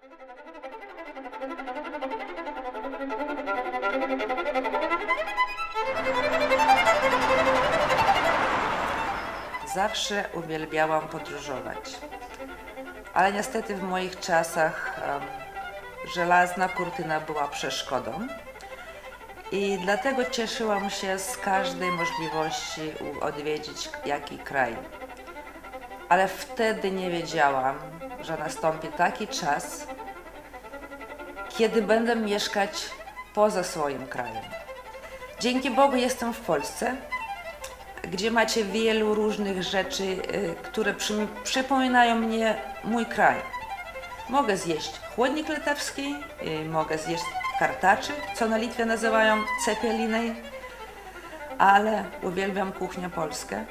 Zawsze uwielbiałam podróżować, ale niestety w moich czasach żelazna kurtyna była przeszkodą i dlatego cieszyłam się z każdej możliwości odwiedzić jaki kraj. Ale wtedy nie wiedziałam, że nastąpi taki czas, kiedy będę mieszkać poza swoim krajem. Dzięki Bogu jestem w Polsce, gdzie macie wielu różnych rzeczy, które przypominają mnie mój kraj. Mogę zjeść chłodnik litewski, mogę zjeść kartaczy, co na Litwie nazywają cepelinej, ale uwielbiam kuchnię polską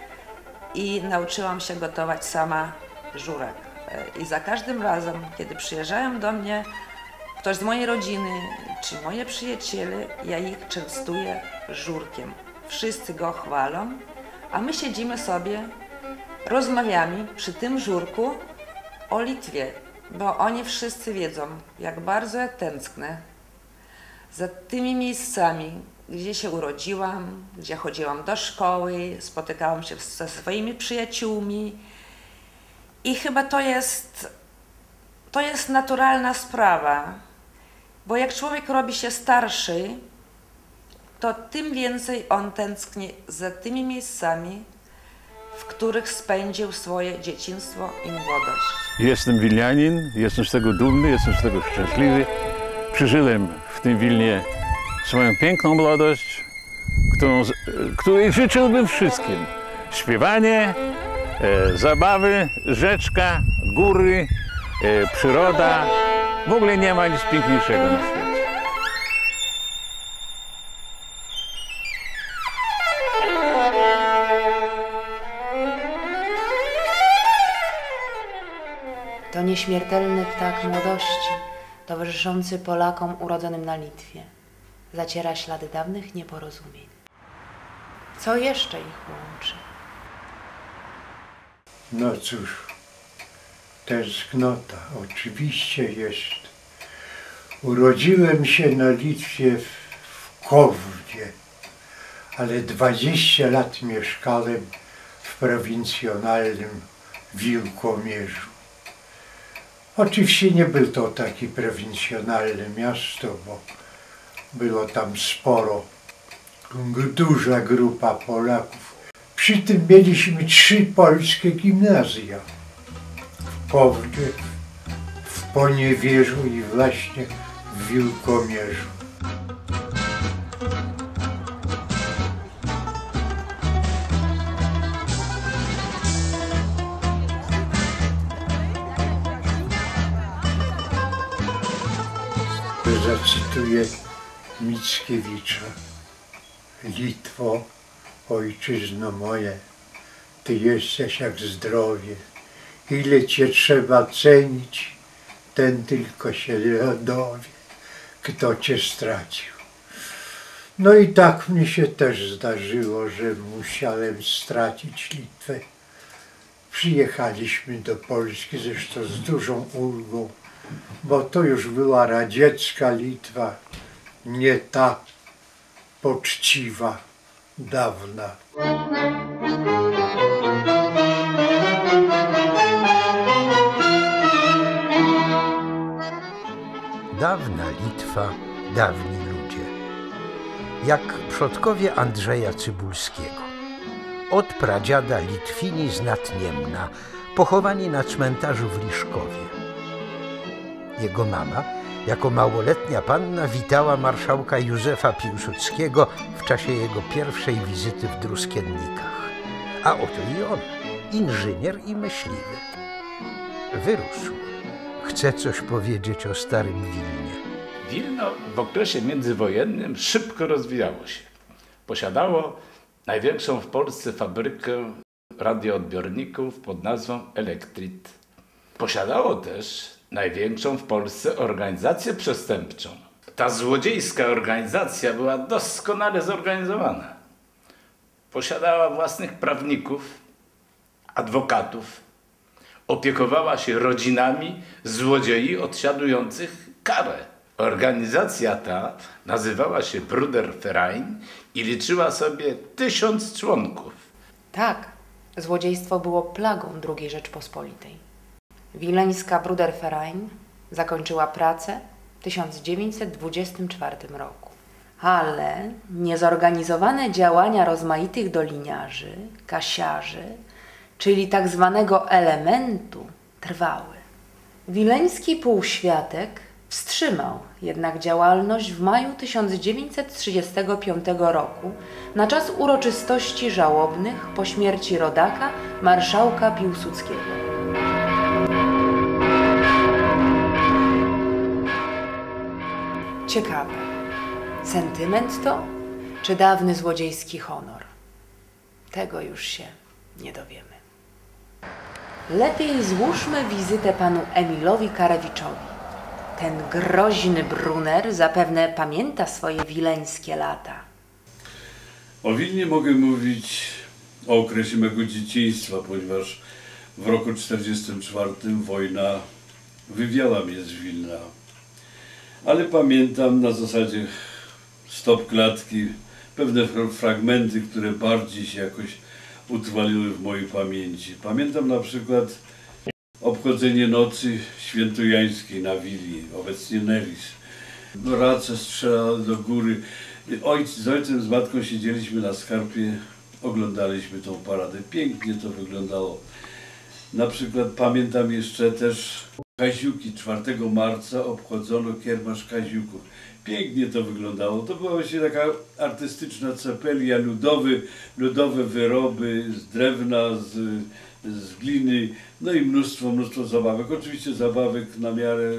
i nauczyłam się gotować sama żurek. I za każdym razem, kiedy przyjeżdżają do mnie ktoś z mojej rodziny czy moi przyjaciele, ja ich częstuję żurkiem. Wszyscy go chwalą, a my siedzimy sobie, rozmawiamy przy tym żurku o Litwie, bo oni wszyscy wiedzą, jak bardzo ja tęsknę za tymi miejscami, gdzie się urodziłam, gdzie chodziłam do szkoły, spotykałam się ze swoimi przyjaciółmi i chyba to jest naturalna sprawa, bo jak człowiek robi się starszy, to tym więcej on tęskni za tymi miejscami, w których spędził swoje dzieciństwo i młodość. Jestem Wilnianin, jestem z tego dumny, jestem z tego szczęśliwy. Przeżyłem w tym Wilnie swoją piękną młodość, której życzyłbym wszystkim. Śpiewanie, zabawy, rzeczka, góry, przyroda. W ogóle nie ma nic piękniejszego na świecie. To nieśmiertelny ptak młodości, towarzyszący Polakom urodzonym na Litwie. Zaciera ślady dawnych nieporozumień. Co jeszcze ich łączy? No cóż, tęsknota oczywiście jest. Urodziłem się na Litwie w Kowrdzie, ale 20 lat mieszkałem w prowincjonalnym Wielkomierzu. Oczywiście nie był to taki prowincjonalne miasto, bo było tam sporo, duża grupa Polaków. Przy tym mieliśmy 3 polskie gimnazja. W Kowrdzie, w Poniewierzu i właśnie w Wielkomierzu. Zacytuję Mickiewicza. Litwo, ojczyzno moje, ty jesteś jak zdrowie. Ile cię trzeba cenić, ten tylko się dowie, kto cię stracił. No i tak mi się też zdarzyło, że musiałem stracić Litwę. Przyjechaliśmy do Polski zresztą z dużą ulgą, bo to już była radziecka Litwa, nie ta poczciwa, dawna. Dawna Litwa, dawni ludzie. Jak przodkowie Andrzeja Cybulskiego. Od pradziada Litwini z Natniemna, pochowani na cmentarzu w Liszkowie. Jego mama, jako małoletnia panna, witała marszałka Józefa Piłsudskiego w czasie jego pierwszej wizyty w Druskiennikach. A oto i on, inżynier i myśliwy. Wyrósł. Chce coś powiedzieć o starym Wilnie. Wilno w okresie międzywojennym szybko rozwijało się. Posiadało największą w Polsce fabrykę radioodbiorników pod nazwą Elektrit. Posiadało też największą w Polsce organizację przestępczą. Ta złodziejska organizacja była doskonale zorganizowana. Posiadała własnych prawników, adwokatów, opiekowała się rodzinami złodziei odsiadujących karę. Organizacja ta nazywała się Bruderverein i liczyła sobie 1000 członków. Tak, złodziejstwo było plagą II Rzeczpospolitej. Wileńska Bruderverein zakończyła pracę w 1924 roku. Ale niezorganizowane działania rozmaitych doliniarzy, kasiarzy, czyli tak zwanego elementu, trwały. Wileński półświatek wstrzymał jednak działalność w maju 1935 roku na czas uroczystości żałobnych po śmierci rodaka marszałka Piłsudskiego. Ciekawe, sentyment to, czy dawny złodziejski honor? Tego już się nie dowiemy. Lepiej złóżmy wizytę panu Emilowi Karewiczowi. Ten groźny Brunner zapewne pamięta swoje wileńskie lata. O Wilnie mogę mówić o okresie mego dzieciństwa, ponieważ w roku 1944 wojna wywiała mnie z Wilna. Ale pamiętam na zasadzie stopklatki pewne fragmenty, które bardziej się jakoś utrwaliły w mojej pamięci. Pamiętam na przykład obchodzenie nocy świętojańskiej na Wilnie, obecnie Neris. Race strzelały do góry. Z ojcem, z matką siedzieliśmy na skarpie, oglądaliśmy tą paradę. Pięknie to wyglądało. Na przykład pamiętam jeszcze też Kaziuki. 4 marca obchodzono kiermasz Kaziuków. Pięknie to wyglądało. To była właśnie taka artystyczna cepelia, ludowe wyroby z drewna, z gliny, no i mnóstwo zabawek. Oczywiście zabawek na miarę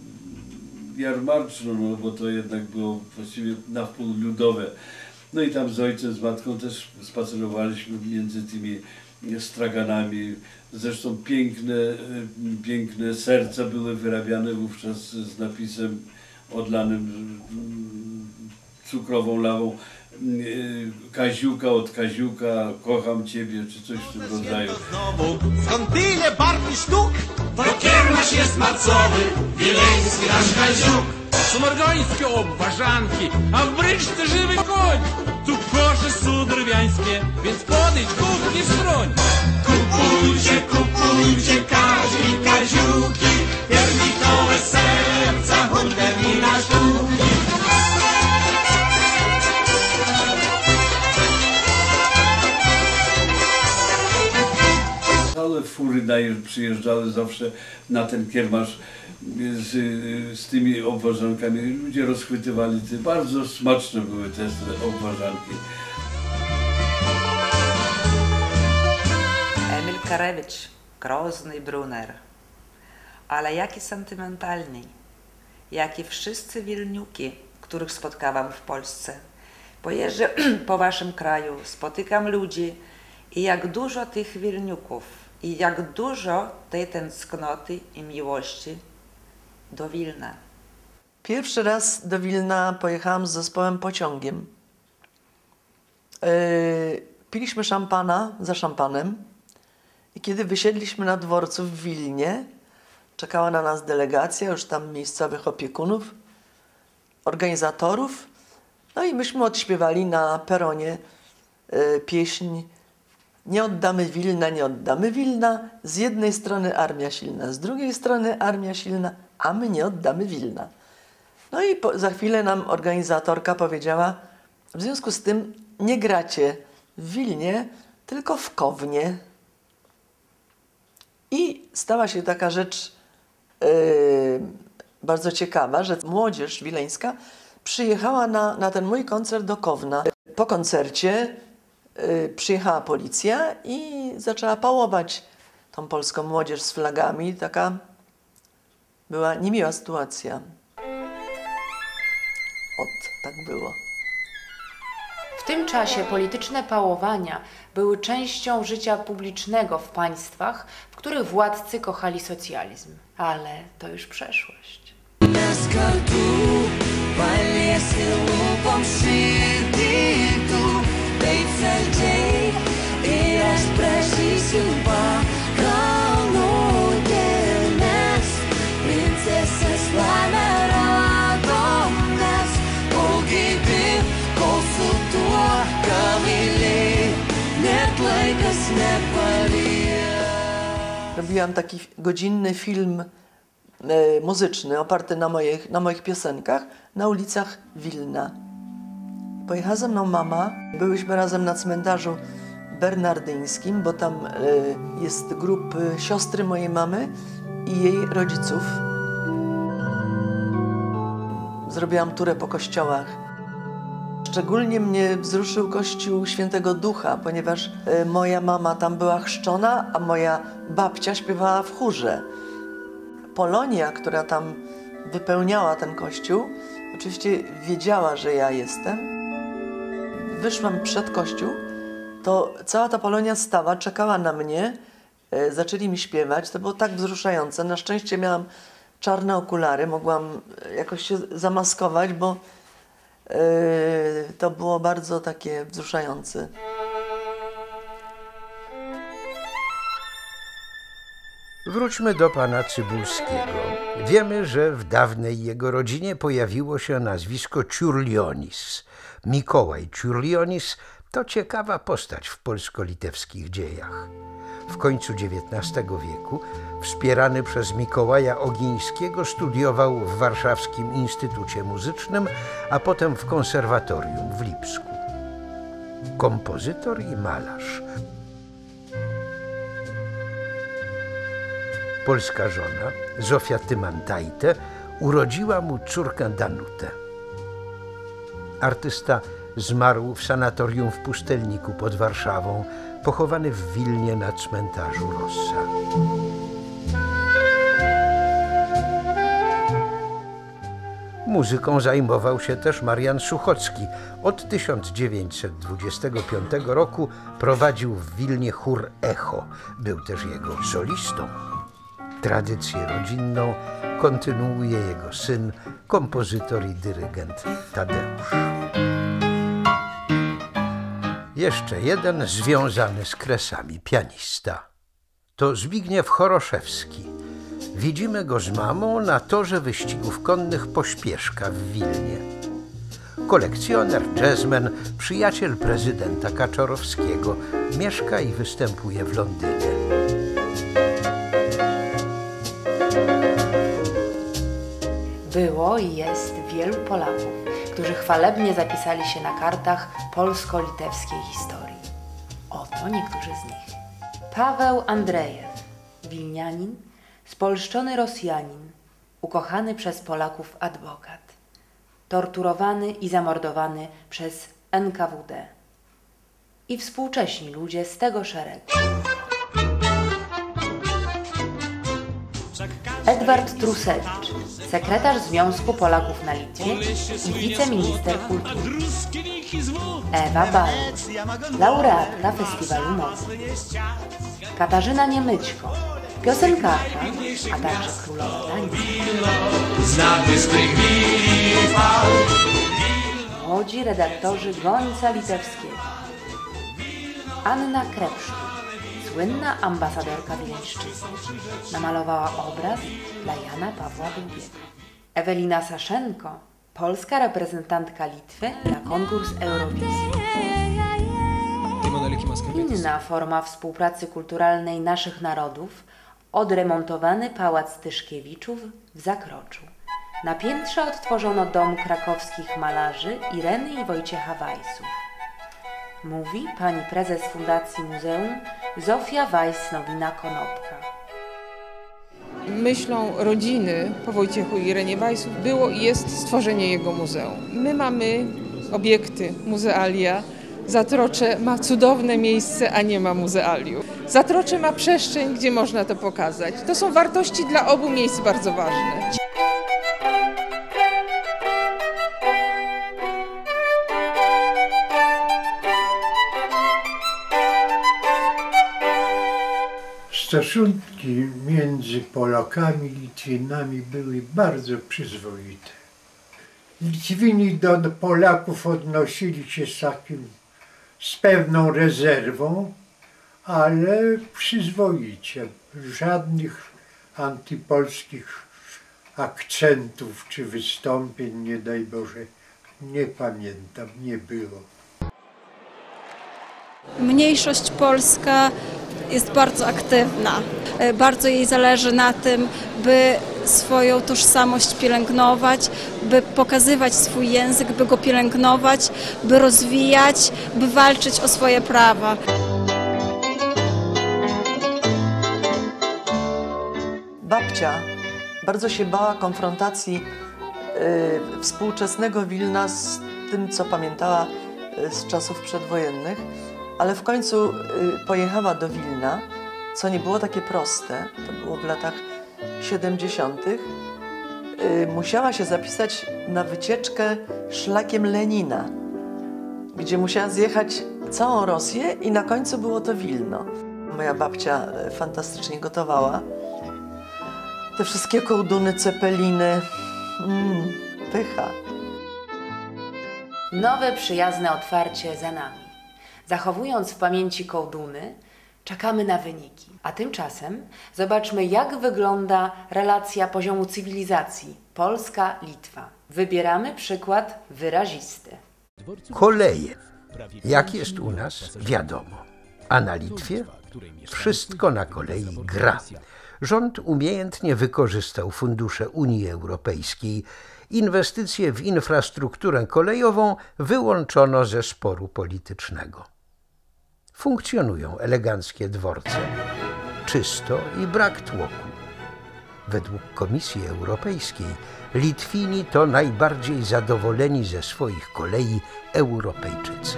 jarmarczną, no bo to jednak było właściwie na wpół ludowe. No i tam z ojcem, z matką też spacerowaliśmy między tymi straganami. Zresztą piękne serca były wyrabiane wówczas z napisem odlanym cukrową lawą. Kaziuka od Kaziuka, kocham Ciebie, czy coś w tym rodzaju. Skąd tyle barw i sztuk? To kiermasz jest marcowy, wileński nasz Kaziuk. Sumorgońskie obwarzanki, a w bryczce żywy koń. Tu kosze sudrwiańskie, więc podejdź, kup nie wstroń. Kupujcie, kupujcie, Kazi, Kaziuki, piernikowe serca, hunderni na sztuki. Ale fury przyjeżdżały zawsze na ten kiermasz z tymi obwarzankami. Ludzie rozchwytywali te. Bardzo smaczne były te obwarzanki. Emil Karewicz, grozny Brunner, ale jaki sentymentalny, jak i wszyscy Wilniuki, których spotkałam w Polsce. Pojeżdżę po waszym kraju, spotykam ludzi i jak dużo tych Wilniuków i jak dużo tej tęsknoty i miłości do Wilna. Pierwszy raz do Wilna pojechałam z zespołem pociągiem. Piliśmy szampana za szampanem i kiedy wysiedliśmy na dworcu w Wilnie, czekała na nas delegacja już tam miejscowych opiekunów, organizatorów, no i myśmy odśpiewali na peronie pieśń Nie oddamy Wilna, nie oddamy Wilna. Z jednej strony armia silna, z drugiej strony armia silna, a my nie oddamy Wilna. No i za chwilę nam organizatorka powiedziała, w związku z tym nie gracie w Wilnie, tylko w Kownie. I stała się taka rzecz bardzo ciekawa, że młodzież wileńska przyjechała na ten mój koncert do Kowna. Po koncercie przyjechała policja i zaczęła pałować tą polską młodzież z flagami. Taka była niemiła sytuacja. Tak było. W tym czasie polityczne pałowania były częścią życia publicznego w państwach, w których władcy kochali socjalizm. Ale to już przeszłość. Ei as preciso vá, calmo. zrobiłam taki godzinny film muzyczny oparty na moich piosenkach na ulicach Wilna. Pojechała ze mną mama, byłyśmy razem na cmentarzu bernardyńskim, bo tam jest grób siostry mojej mamy i jej rodziców. Zrobiłam turę po kościołach. Szczególnie mnie wzruszył kościół Świętego Ducha, ponieważ moja mama tam była chrzczona, a moja babcia śpiewała w chórze. Polonia, która tam wypełniała ten kościół, oczywiście wiedziała, że ja jestem. Wyszłam przed kościół, to cała ta Polonia stała, czekała na mnie, zaczęli mi śpiewać, to było tak wzruszające. Na szczęście miałam czarne okulary, mogłam jakoś się zamaskować, bo to było bardzo takie wzruszające. Wróćmy do pana Cybulskiego. Wiemy, że w dawnej jego rodzinie pojawiło się nazwisko Čiurlionis. Mikołaj Čiurlionis to ciekawa postać w polsko-litewskich dziejach. W końcu XIX wieku, wspierany przez Mikołaja Ogińskiego, studiował w Warszawskim Instytucie Muzycznym, a potem w konserwatorium w Lipsku. Kompozytor i malarz. Polska żona, Zofia Tymantajte, urodziła mu córkę Danutę. Artysta zmarł w sanatorium w Pustelniku pod Warszawą, pochowany w Wilnie na cmentarzu Rossa. Muzyką zajmował się też Marian Suchocki. Od 1925 roku prowadził w Wilnie chór Echo. Był też jego solistą. Tradycję rodzinną kontynuuje jego syn, kompozytor i dyrygent Tadeusz. Jeszcze jeden związany z Kresami pianista. To Zbigniew Choroszewski. Widzimy go z mamą na torze wyścigów konnych Pośpieszka w Wilnie. Kolekcjoner, jazzman, przyjaciel prezydenta Kaczorowskiego. Mieszka i występuje w Londynie. Było i jest wielu Polaków, którzy chwalebnie zapisali się na kartach polsko-litewskiej historii. Oto niektórzy z nich. Paweł Andrejew, wilnianin, spolszczony Rosjanin, ukochany przez Polaków adwokat, torturowany i zamordowany przez NKWD i współcześni ludzie z tego szeregu. Edward Trusewicz, sekretarz Związku Polaków na Litwie i wiceminister kultury. Ewa Balc, laureatka Festiwalu Mody. Katarzyna Niemyćko, piosenkarka, a także królowa tańca. Młodzi redaktorzy Gońca Litewskiego. Anna Krepsztyk, słynna ambasadorka Wileńszczyzny, namalowała obraz dla Jana Pawła II. Ewelina Saszenko, polska reprezentantka Litwy na konkurs Eurowizji. Inna forma współpracy kulturalnej naszych narodów, odremontowany Pałac Tyszkiewiczów w Zakroczu. Na piętrze odtworzono dom krakowskich malarzy Ireny i Wojciecha Weissów. Mówi pani prezes Fundacji Muzeum Zofia Weiss-Nowina-Konopka. Myślą rodziny po Wojciechu i Irenie Weissów było i jest stworzenie jego muzeum. My mamy obiekty, muzealia. Zatrocze ma cudowne miejsce, a nie ma muzealiów. Zatrocze ma przestrzeń, gdzie można to pokazać. To są wartości dla obu miejsc bardzo ważne. Stosunki między Polakami i Litwinami były bardzo przyzwoite. Litwini do Polaków odnosili się z pewną rezerwą, ale przyzwoicie. Żadnych antypolskich akcentów czy wystąpień, nie daj Boże, nie pamiętam, nie było. Mniejszość polska jest bardzo aktywna. Bardzo jej zależy na tym, by swoją tożsamość pielęgnować, by pokazywać swój język, by go pielęgnować, by rozwijać, by walczyć o swoje prawa. Babcia bardzo się bała konfrontacji współczesnego Wilna z tym, co pamiętała z czasów przedwojennych, ale w końcu pojechała do Wilna, co nie było takie proste, to było w latach 70. Musiała się zapisać na wycieczkę szlakiem Lenina, gdzie musiała zjechać całą Rosję i na końcu było to Wilno. Moja babcia fantastycznie gotowała. Te wszystkie kołduny, cepeliny, pycha. Nowe, przyjazne otwarcie za nami. Zachowując w pamięci kołduny, czekamy na wyniki. A tymczasem zobaczmy, jak wygląda relacja poziomu cywilizacji Polska-Litwa. Wybieramy przykład wyrazisty. Koleje. Jak jest u nas, wiadomo. A na Litwie wszystko na kolei gra. Rząd umiejętnie wykorzystał fundusze Unii Europejskiej. Inwestycje w infrastrukturę kolejową wyłączono ze sporu politycznego. Funkcjonują eleganckie dworce, czysto i brak tłoku. Według Komisji Europejskiej Litwini to najbardziej zadowoleni ze swoich kolei Europejczycy.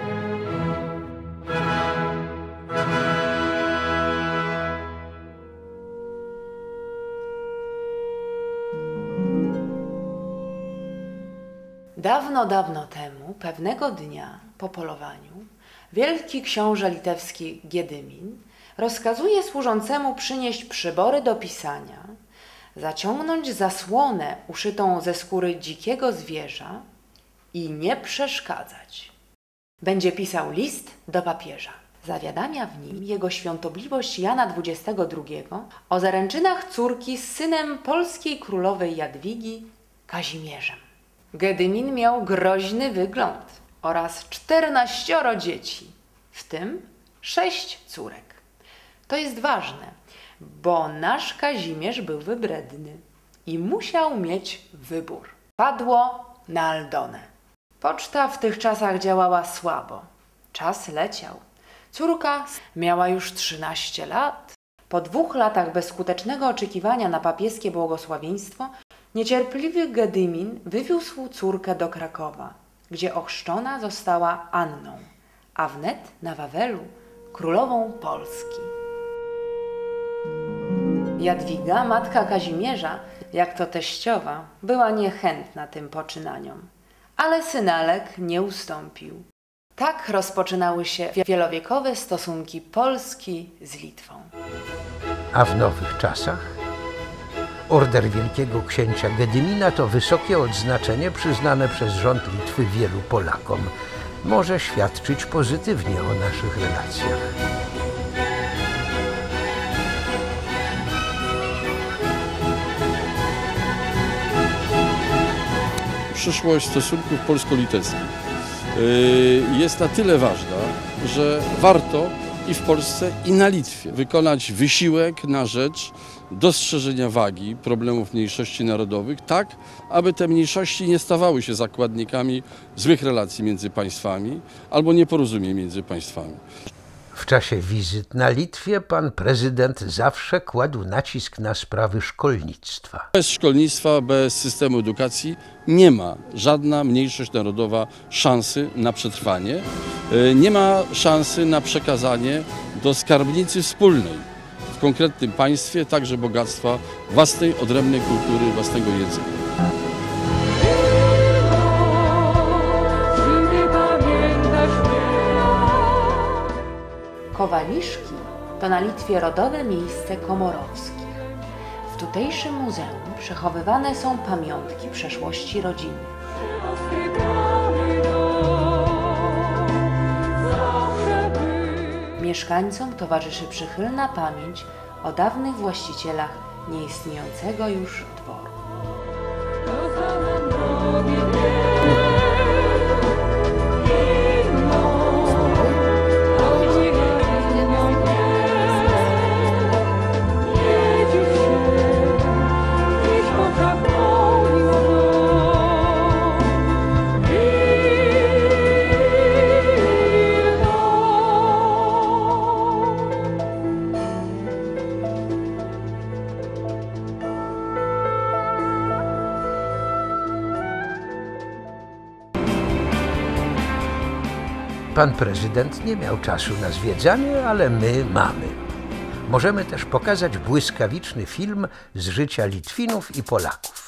Dawno, dawno temu, pewnego dnia po polowaniu, wielki książę litewski Giedymin rozkazuje służącemu przynieść przybory do pisania, zaciągnąć zasłonę uszytą ze skóry dzikiego zwierza i nie przeszkadzać. Będzie pisał list do papieża. Zawiadamia w nim jego świątobliwość Jana XXII o zaręczynach córki z synem polskiej królowej Jadwigi, Kazimierzem. Gedymin miał groźny wygląd oraz 14 dzieci, w tym 6 córek. To jest ważne, bo nasz Kazimierz był wybredny i musiał mieć wybór. Padło na Aldonę. Poczta w tych czasach działała słabo. Czas leciał. Córka miała już 13 lat. Po 2 latach bezskutecznego oczekiwania na papieskie błogosławieństwo niecierpliwy Gedymin wywiózł córkę do Krakowa, gdzie ochrzczona została Anną, a wnet na Wawelu królową Polski. Jadwiga, matka Kazimierza, jak to teściowa, była niechętna tym poczynaniom, ale synalek nie ustąpił. Tak rozpoczynały się wielowiekowe stosunki Polski z Litwą. A w nowych czasach Order Wielkiego Księcia Gedymina to wysokie odznaczenie przyznane przez rząd Litwy wielu Polakom. Może świadczyć pozytywnie o naszych relacjach. Przyszłość stosunków polsko-litewskich jest na tyle ważna, że warto i w Polsce, i na Litwie wykonać wysiłek na rzecz dostrzeżenia wagi problemów mniejszości narodowych, tak aby te mniejszości nie stawały się zakładnikami złych relacji między państwami albo nieporozumień między państwami. W czasie wizyt na Litwie pan prezydent zawsze kładł nacisk na sprawy szkolnictwa. Bez szkolnictwa, bez systemu edukacji nie ma żadna mniejszość narodowa szansy na przetrwanie, nie ma szansy na przekazanie do skarbnicy wspólnej w konkretnym państwie także bogactwa własnej, odrębnej kultury, własnego języka. Kowaliszki to na Litwie rodowe miejsce komorowskich. W tutejszym muzeum przechowywane są pamiątki przeszłości rodziny. Mieszkańcom towarzyszy przychylna pamięć o dawnych właścicielach nieistniejącego już dworu. Pan prezydent nie miał czasu na zwiedzanie, ale my mamy. Możemy też pokazać błyskawiczny film z życia Litwinów i Polaków.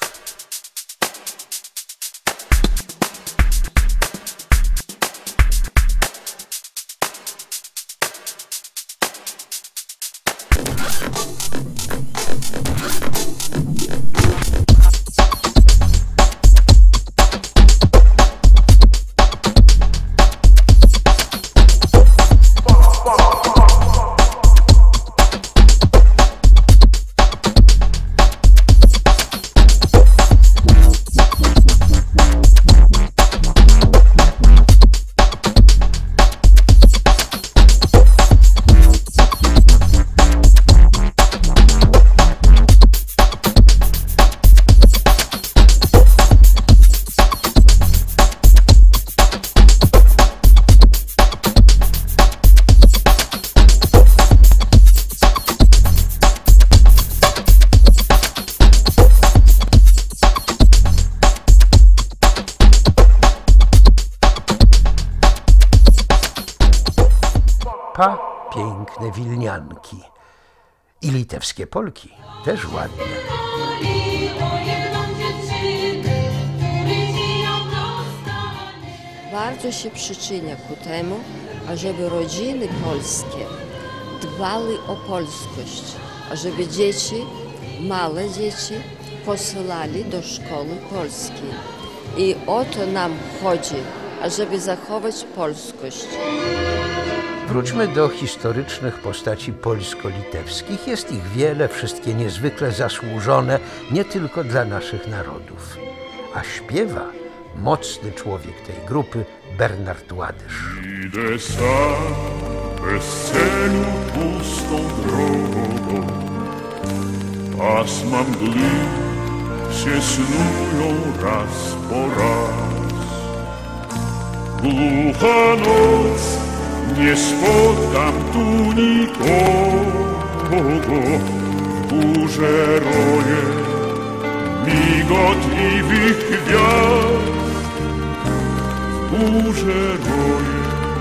Piękne Wilnianki i litewskie Polki też ładne. Bardzo się przyczynia ku temu, ażeby rodziny polskie dbały o polskość, ażeby dzieci, małe dzieci posyłali do szkoły polskiej. I o to nam chodzi, ażeby zachować polskość. Wróćmy do historycznych postaci polsko-litewskich. Jest ich wiele, wszystkie niezwykle zasłużone, nie tylko dla naszych narodów. A śpiewa mocny człowiek tej grupy, Bernard Ładysz. Idę sam, bez celu, pustą drogą. Pasma mgły się snują raz po raz. Głucha noc, nie spotkam tu nikogo, w górze roje migotliwych gwiazd, w górze roje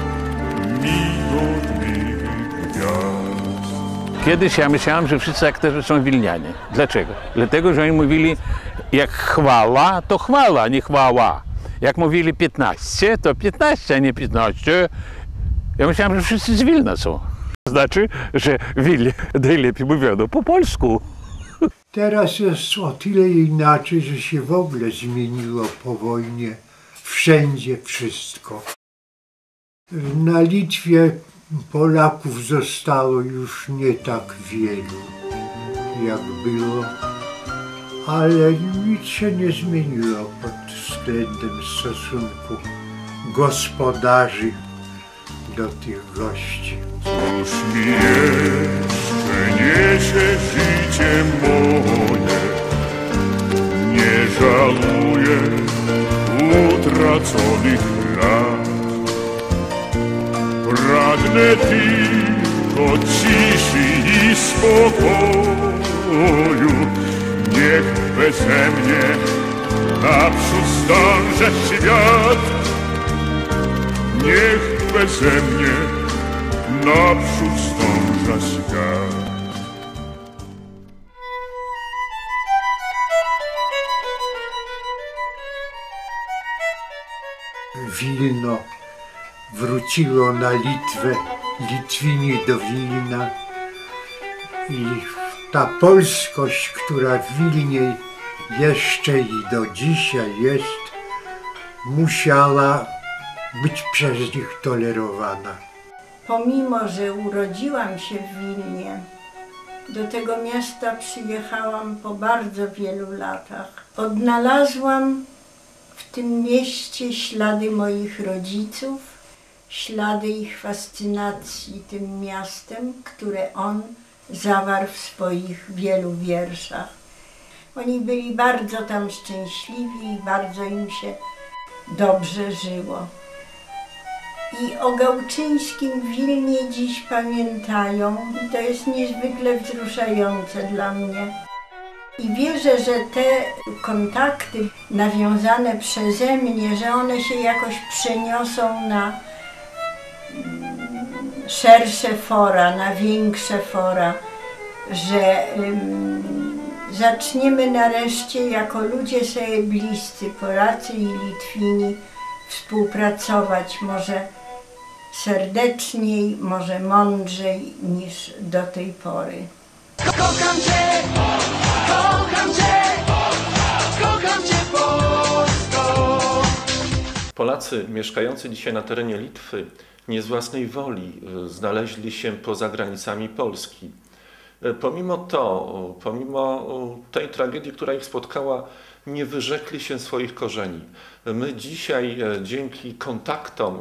migotliwych gwiazd. Kiedyś ja myślałem, że wszyscy aktorzy są Wilnianie. Dlaczego? Dlatego, że oni mówili, jak chwała, to chwała, a nie chwała. Jak mówili 15, to 15, a nie 15. Ja myślałem, że wszyscy z Wilna są. Znaczy, że Wilnie najlepiej mówiono po polsku. Teraz jest o tyle inaczej, że się w ogóle zmieniło po wojnie. Wszędzie wszystko. Na Litwie Polaków zostało już nie tak wielu, jak było. Ale nic się nie zmieniło pod względem stosunku gospodarzy do tych gości. Cóż mi jeszcze niesie życie moje, nie żaluję utraconych lat. Pragnę tylko ciszy i spokoju, niech beze mnie naprzód zdąży świat. Niech beze mnie naprzód zdąża świat. Wilno wróciło na Litwę, Litwini do Wilna i ta polskość, która w Wilnie jeszcze i do dzisiaj jest, musiała być przez nich tolerowana. Pomimo, że urodziłam się w Wilnie, do tego miasta przyjechałam po bardzo wielu latach. Odnalazłam w tym mieście ślady moich rodziców, ślady ich fascynacji tym miastem, które on zawarł w swoich wielu wierszach. Oni byli bardzo tam szczęśliwi i bardzo im się dobrze żyło. I o Gałczyńskim w Wilnie dziś pamiętają i to jest niezwykle wzruszające dla mnie. I wierzę, że te kontakty nawiązane przeze mnie, że one się jakoś przeniosą na szersze fora, na większe fora, że zaczniemy nareszcie jako ludzie sobie bliscy, Polacy i Litwini, współpracować może serdeczniej, może mądrzej niż do tej pory. Kocham Cię, kocham Cię, kocham Cię Polsko. Polacy mieszkający dzisiaj na terenie Litwy nie z własnej woli znaleźli się poza granicami Polski. Pomimo tej tragedii, która ich spotkała, nie wyrzekli się swoich korzeni. My dzisiaj dzięki kontaktom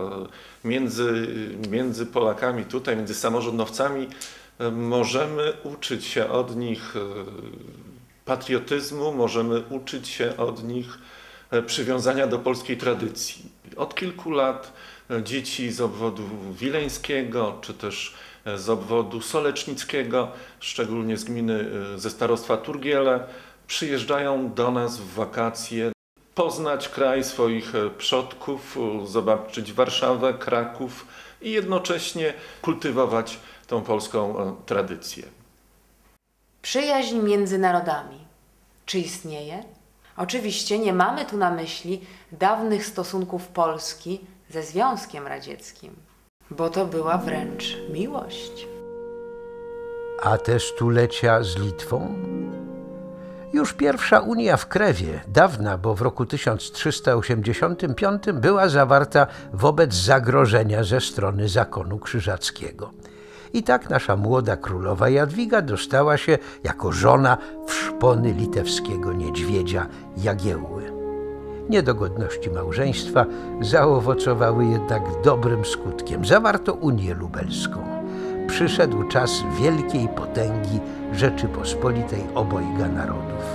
między Polakami tutaj, między samorządowcami, możemy uczyć się od nich patriotyzmu, możemy uczyć się od nich przywiązania do polskiej tradycji. Od kilku lat dzieci z obwodu wileńskiego, czy też z obwodu solecznickiego, szczególnie z gminy, ze starostwa Turgiele, przyjeżdżają do nas w wakacje, poznać kraj swoich przodków, zobaczyć Warszawę, Kraków i jednocześnie kultywować tą polską tradycję. Przyjaźń między narodami. Czy istnieje? Oczywiście nie mamy tu na myśli dawnych stosunków Polski ze Związkiem Radzieckim, bo to była wręcz miłość. A te stulecia z Litwą? Już pierwsza unia w Krewie, dawna, bo w roku 1385 była zawarta wobec zagrożenia ze strony zakonu krzyżackiego. I tak nasza młoda królowa Jadwiga dostała się jako żona w szpony litewskiego niedźwiedzia Jagiełły. Niedogodności małżeństwa zaowocowały jednak dobrym skutkiem. Zawarto Unię Lubelską. Przyszedł czas wielkiej potęgi Rzeczypospolitej obojga narodów.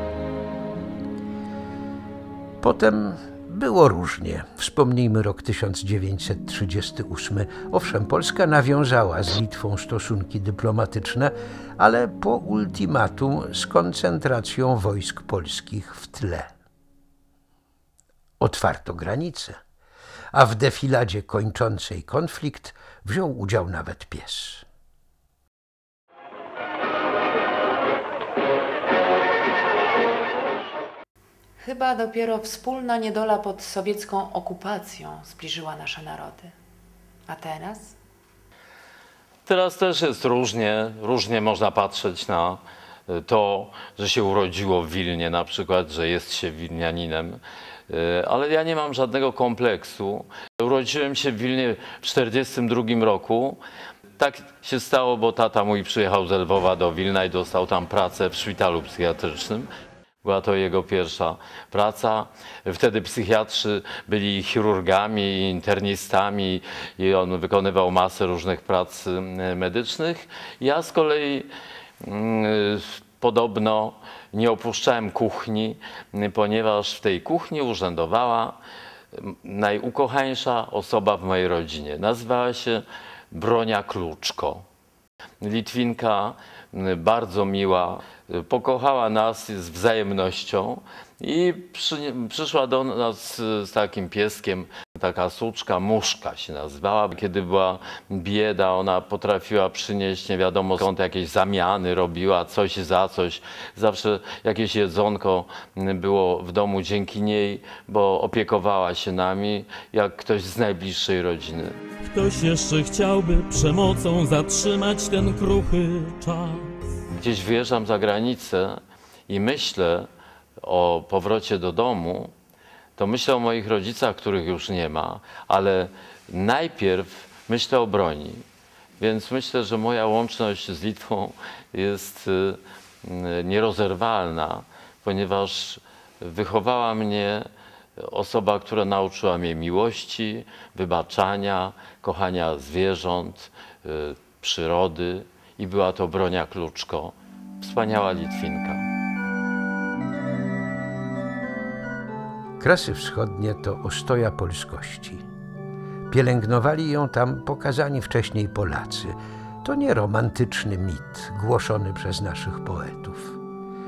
Potem było różnie. Wspomnijmy rok 1938. Owszem, Polska nawiązała z Litwą stosunki dyplomatyczne, ale po ultimatum z koncentracją wojsk polskich w tle. Otwarto granice, a w defiladzie kończącej konflikt wziął udział nawet pies. Chyba dopiero wspólna niedola pod sowiecką okupacją zbliżyła nasze narody. A teraz? Teraz też jest różnie. Różnie można patrzeć na to, że się urodziło w Wilnie, na przykład, że jest się wilnianinem. Ale ja nie mam żadnego kompleksu. Urodziłem się w Wilnie w 1942 roku. Tak się stało, bo tata mój przyjechał z Lwowa do Wilna i dostał tam pracę w szpitalu psychiatrycznym. Była to jego pierwsza praca. Wtedy psychiatrzy byli chirurgami, internistami i on wykonywał masę różnych prac medycznych. Ja z kolei podobno nie opuszczałem kuchni, ponieważ w tej kuchni urzędowała najukochańsza osoba w mojej rodzinie. Nazywała się Bronia Kluczko. Litwinka, bardzo miła, pokochała nas z wzajemnością i przyszła do nas z takim pieskiem, taka suczka, Muszka się nazywała. Kiedy była bieda, ona potrafiła przynieść nie wiadomo skąd jakieś zamiany, robiła coś za coś. Zawsze jakieś jedzonko było w domu dzięki niej, bo opiekowała się nami jak ktoś z najbliższej rodziny. Ktoś jeszcze chciałby przemocą zatrzymać ten kruchy czas. Gdzieś wyjeżdżam za granicę i myślę o powrocie do domu, to myślę o moich rodzicach, których już nie ma, ale najpierw myślę o Broni. Więc myślę, że moja łączność z Litwą jest nierozerwalna, ponieważ wychowała mnie osoba, która nauczyła mnie miłości, wybaczania, kochania zwierząt, przyrody i była to Bronia Kluczko, wspaniała Litwinka. Kresy Wschodnie to ostoja polskości. Pielęgnowali ją tam pokazani wcześniej Polacy. To nie romantyczny mit głoszony przez naszych poetów.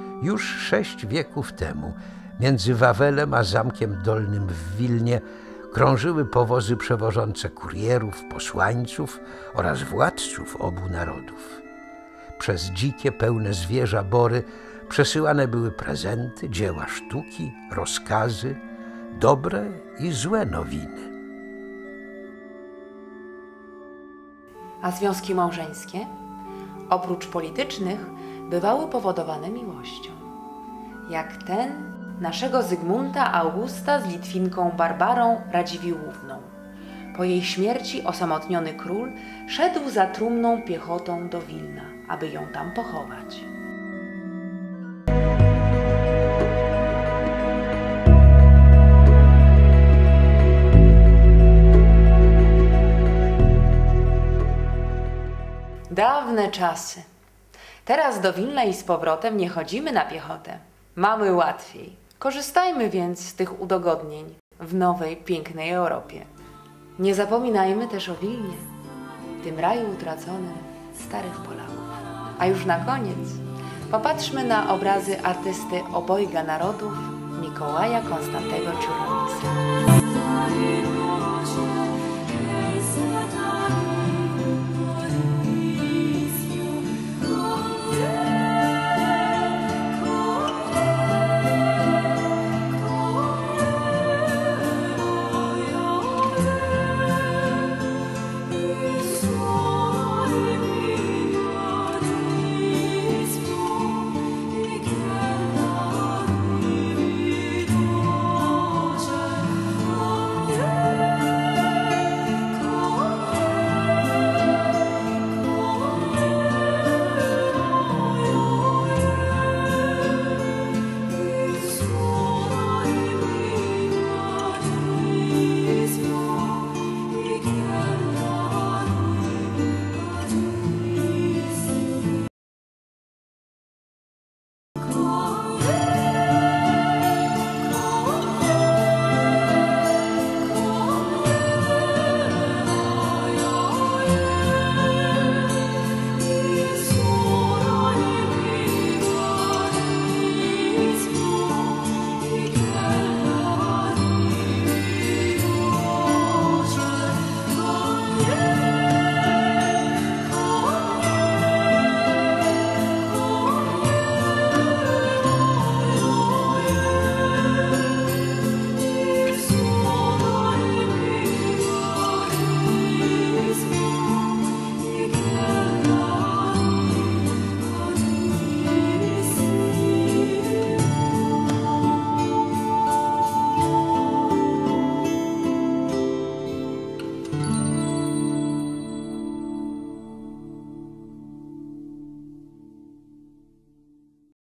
Już 6 wieków temu między Wawelem a Zamkiem Dolnym w Wilnie krążyły powozy przewożące kurierów, posłańców oraz władców obu narodów. Przez dzikie, pełne zwierza bory przesyłane były prezenty, dzieła sztuki, rozkazy, dobre i złe nowiny. A związki małżeńskie, oprócz politycznych, bywały powodowane miłością. Jak ten naszego Zygmunta Augusta z Litwinką Barbarą Radziwiłłówną. Po jej śmierci osamotniony król szedł za trumną piechotą do Wilna, aby ją tam pochować. Dawne czasy. Teraz do Wilna i z powrotem nie chodzimy na piechotę. Mamy łatwiej. Korzystajmy więc z tych udogodnień w nowej, pięknej Europie. Nie zapominajmy też o Wilnie, tym raju utraconym starych Polaków. A już na koniec popatrzmy na obrazy artysty obojga narodów Mikołaja Konstantego Czurowisa.